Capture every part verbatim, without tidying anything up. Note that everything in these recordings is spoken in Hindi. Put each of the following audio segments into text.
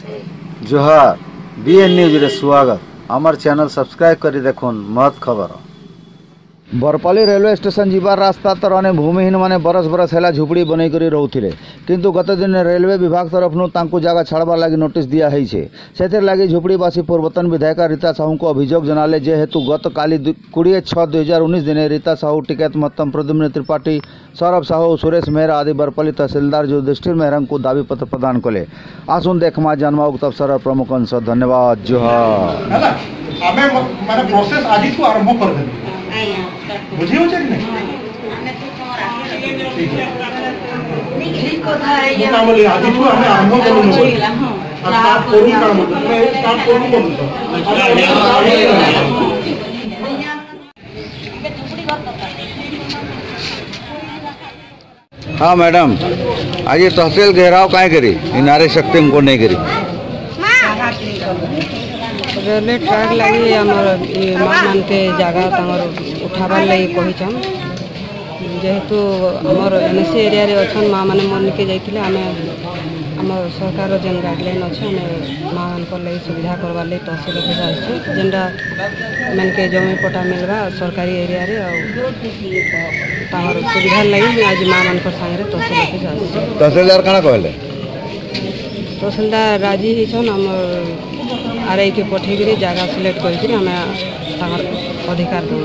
जोहार बीएन न्यूज रे स्वागत। हमार चैनल सब्सक्राइब करी देखुन महत खबर। बरपाली रेलवे स्टेशन जीवार रास्ता तर अने भूमिहीन माने बरस बरस है झुपड़ी बनई करी रोते किंतु गत दिन रेलवे विभाग तरफ तांकु जगह छाड़वा लगी नोटिस दिया है से लगी झुपड़ीवासी पूर्वतन विधायिका रीता साहू को अभियोग जनाले जेहेतु गत काली कोड़े छः दुई हजार उन्नीस दिन रीता साहू टिकेत महत्तम प्रद्युम्न त्रिपाठी सौरभ साहू सुरेश मेहरा आदि बरपाली तहसीलदार युधिष्ठिर मेहरा को दाबी पत्र प्रदान कले। आसुन देखमा जन्मा उक्त अवसर प्रमुख अंश धन्यवाद। जोहार बुझी हो कि नहीं काम बोली आज ठू हमें आरंभ करू स्टार्ट करू काम स्टार्ट करू करू हाँ मैडम, आज ये तहसील घेराव कहीं करी नारी शक्ति को नहीं करी रेलवे ट्रैक लगी आमर माँ मान के जगह तमर उठाबार लगी कहीचन जेहेतु आमर एनएसी एरिया रे अच्छन माँ मैंने मन के जाइए आम आम सरकार जेन गाइडलाइन अच्छे आम माँ मान लगी सुविधा करवार लगी तहसील ऑफिस आसचे जेनटा मन के जमी पटा मिलवा सरकारी एरिया रे और सुविधा लगी आज माँ मान सागर तहसील ऑफिस आसचे। तहसीलदार कଣା कहले? तहसीलदार राजी होन आम आर आई के पठेकरी जगह सिलेक्ट करके अधिकार दे।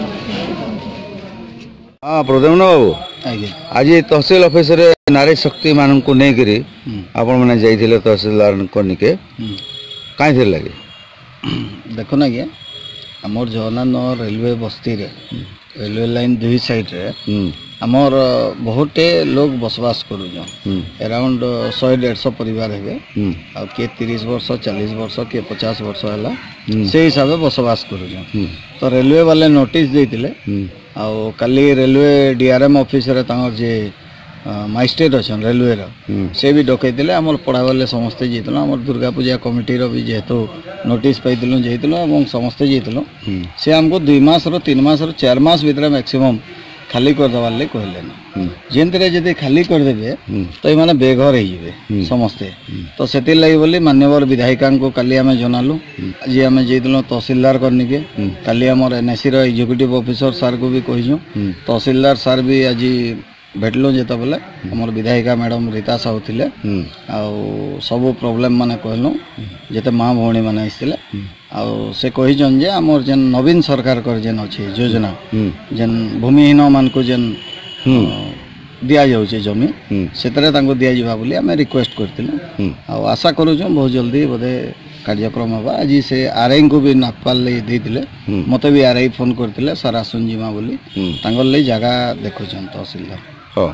हाँ प्रद्युम्न बाबू, आज तहसील ऑफिस रे नारी शक्ति मान को नहीं करी आपण मैंने जाइए तहसीलदार को निके कहीं थे लगे देखो ना क्या आमर जगन्नाथ रेलवे बस्ती रे रेलवे लाइन दुई साइड रे आमर बहुते लोग बसवास करूँ अराउंड शहे डेढ़ सौ परिवार हे आ किए तीस वर्ष चालीस वर्ष किए पचास वर्ष है से हिसाब से बसवास करूँ तो रेलवे वाले नोटिस देते आउ काली रेलवे डीआरएम ऑफिस रे तांगर जे माइस्ट्रेट अच्छा रेलवे से भी डकई आम पढ़ा वाले समस्ते जाइल आम दुर्गा पूजा कमिटी भी जेहेतु नोटिस पाइलु जाइल समस्ते जाइल से आमको दुई मस तीन मस चार मस भर मैक्सिमम खाली करदेवार लगे कहले जेनते जदि खाली करदे तो ये बेघर हो समस्ते तो से लगी बोली मान्यवर विधायिका को काली आम जनालु आज आम जाइल तहसीलदार करनिके काली आम एनएसी एग्जीक्यूटिव ऑफिसर सार को भी कहीचु तहसीलदार सार भी आज भेटलु जो बोले आम विधायिका मैडम रीता साहू थे सबू प्रोब्लेम माने कहलु जिते माँ भौणी मैंने आसते आउ से कहीचन जे आमर जेन नवीन सरकार कर जेन अच्छे योजना जेन भूमिहीन मान को जेन दिया जाउछे जमी से दिया बोली आम रिक्वेस्ट करथिलु आ आशा करूँ बहुत जल्दी बोधे कार्यक्रम होगा। आज से आरआई को भी नापाल देते मत भी आरआई फोन करते सारा सुनजीमा बोली तांगल जगह देखुछन तहसीलदार। हाँ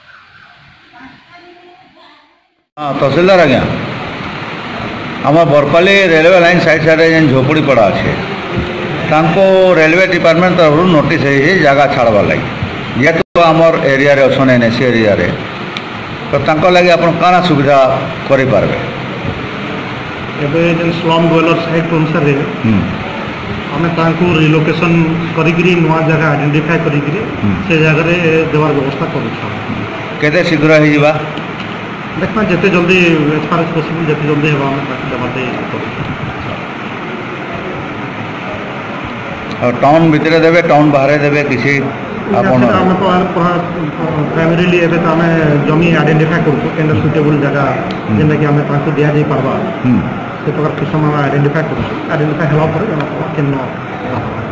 तहसीलदार आज्ञा आम Barpali railway line side side जेन झोपड़ी पड़ा अच्छे तांको रेलवे डिपार्टमेंट तरफ नोटिस है जगह छाड़वा लगी जेहेतु आमर एरिया रे अच्छन एनएसी एरिया रे तो तांको लगे आपण काना सुविधा करि पारबे एबे जेन स्लम डवेलर साइट अनुसार रे आम तांको रिलोकेशन करिकरी नवा जगह आइडेंटिफाई करिकरी से जगह रे देवार व्यवस्था करूछा केते शीघ्र हो जिबा देखना जिते जल्दी एज फार एज पॉसिबल जिते जल्दी हेबा हम देवाते और टाउन भितर देबे टाउन बाहर देबे किसी आपण हम तो प्राइमरीली एबे तो हमें जमी आइडेंटिफाई करू केंद्र सुटेबल जगह जेना कि हमें ताको दिया जाई परबा से प्रकार किसम आइडेंटिफाई करू आइडेंटिफाई हेला पर केनो